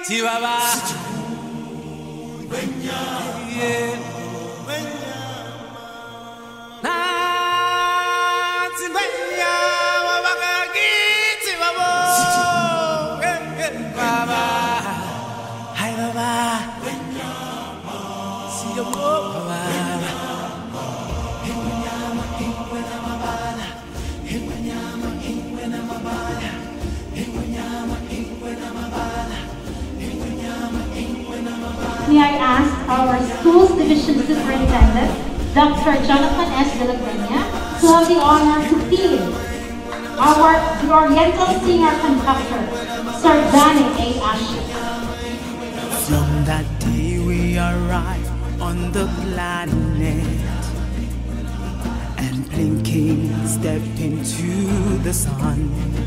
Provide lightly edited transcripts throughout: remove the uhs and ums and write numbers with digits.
May I ask our school's division superintendent, Dr. Jonathan S. De La Peña, to have the honor to theme the Oriental singer-conductor, Sir Danny A. Asher. From that day we arrived on the planet, and blinking step into the sun.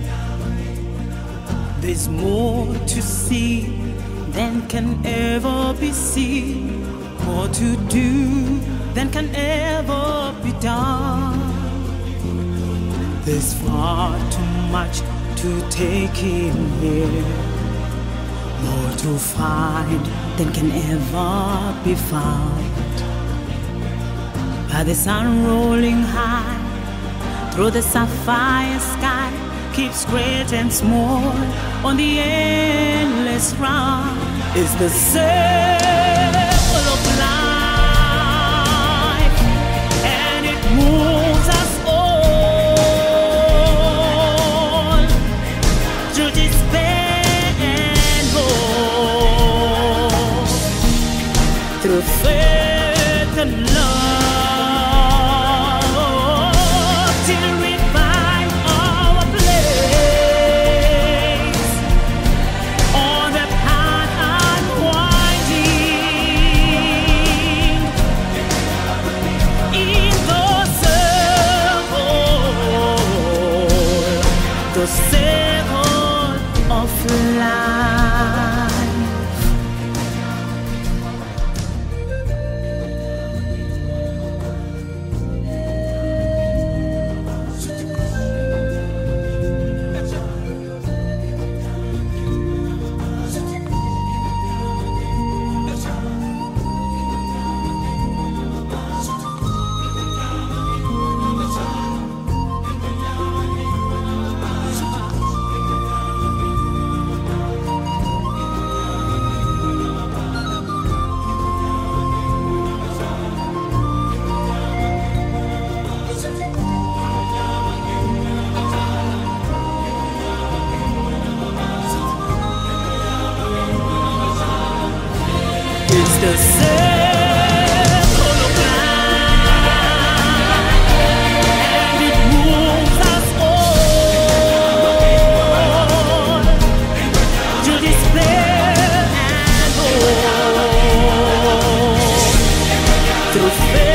There's more to see than can ever be seen, more to do than can ever be done. There's far too much to take in here, more to find than can ever be found. By the sun rolling high through the sapphire sky, keeps great and small on the endless round. Is the circle of life, and it moves us all through despair and hope, through faith and love, till we find our place on the path unwinding in the circle of life. It's the circle of life, and it moves us all to despair and hope, through faith.